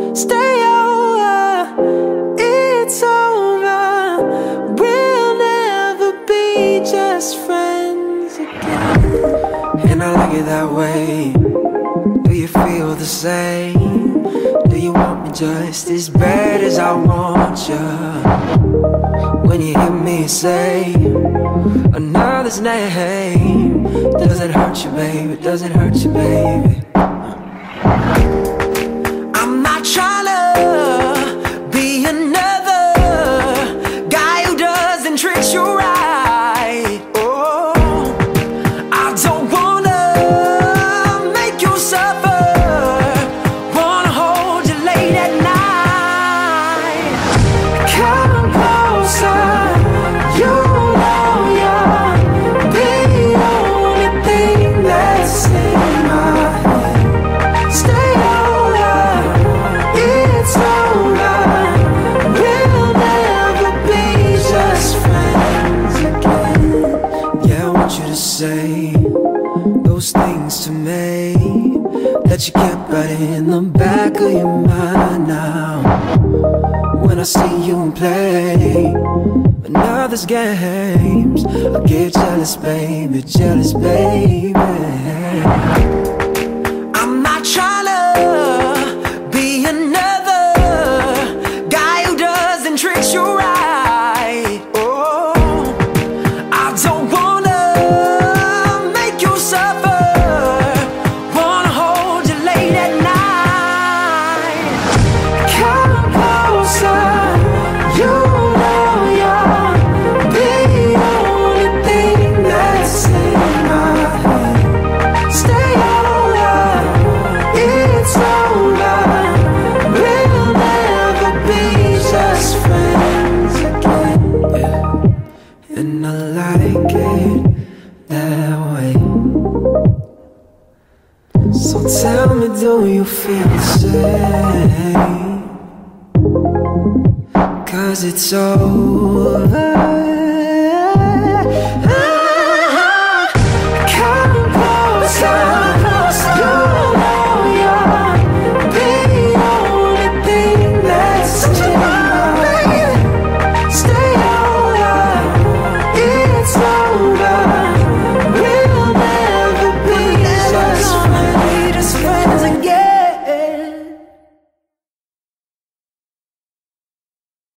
stay over. It's over. We'll never be just friends again. And I like it that way. Do you feel the same? Do you want me just as bad as I want you? When you hear me say another's name, does it hurt you, baby? Does it hurt you, baby? I'm not trying to be another guy who doesn't treat you right. Oh, I don't wanna make you suffer. Wanna hold you late at night. Come closer. You know you're the only thing that's in my head. Stay over, it's over. We'll never be just friends again. Yeah, I want you to say those things to me that you kept right in the back of your mind now. When I see you play another's games, I get jealous, baby, jealous, baby. I'm not trying to be another guy who doesn't treat you right. Oh, I don't wanna make you suffer. Wanna hold you late at night. Come closer. You know you're the only thing that's in my head. Stay over, it's over. We'll never be just friends again. Yeah. And I like it that way. So tell me, do you feel the same? 'Cause it's over.